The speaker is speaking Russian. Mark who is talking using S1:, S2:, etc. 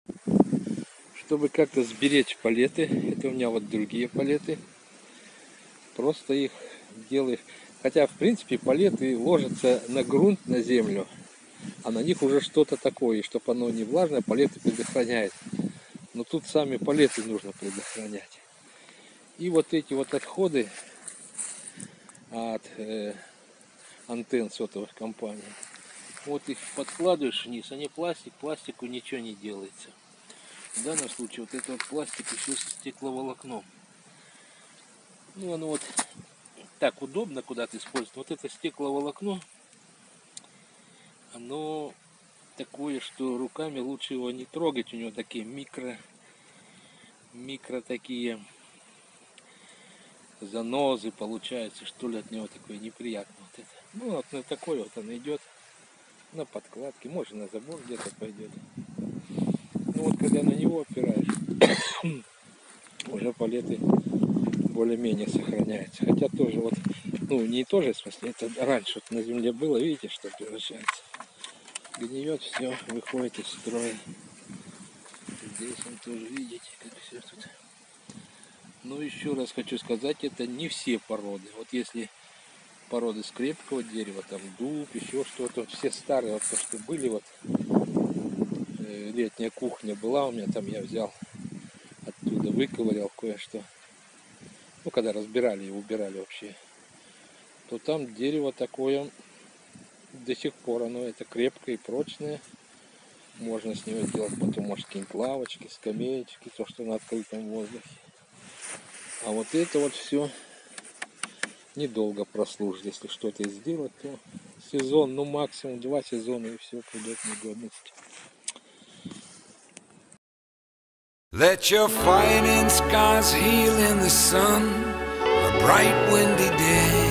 S1: Чтобы как-то сберечь палеты, это у меня вот другие палеты, просто их делаю. Хотя, в принципе, палеты ложатся на грунт, на землю, а на них уже что-то такое, и чтобы оно не влажное, палеты предохраняет. Но тут сами палеты нужно предохранять. И вот эти вот отходы от антенн сотовых компаний, вот их подкладываешь вниз, они пластику ничего не делается. В данном случае вот этот пластик еще со стекловолокном. Ну, оно вот так удобно куда-то использовать. Вот это стекловолокно, оно такое, что руками лучше его не трогать. У него такие микро такие занозы получаются, что ли, от него такое неприятно. Вот это. Ну, вот на такой вот он идет, на подкладке, может на забор где-то пойдет. Ну вот когда на него опираешь, уже палеты более-менее сохраняются. Хотя тоже вот, ну не тоже, в смысле, это раньше вот на земле было, видите, что превращается. Гниет, все, выходит из строя. Здесь он тоже, видите, как все тут. Но еще раз хочу сказать, это не все породы. Вот если породы с крепкого дерева, там дуб, еще что-то, все старые, вот то, что были, вот летняя кухня была у меня, там я взял оттуда, выковырял кое-что. Ну, когда разбирали и убирали вообще, то там дерево такое, до сих пор оно это крепкое и прочное. Можно с него сделать потом, может, какие-нибудь лавочки, скамеечки, то, что на открытом воздухе. А вот это вот все недолго прослужит. Если что-то сделать, то сезон, ну максимум 2 сезона, и все придет в негодность.
S2: Let your fighting scars heal in the sun on a bright windy day.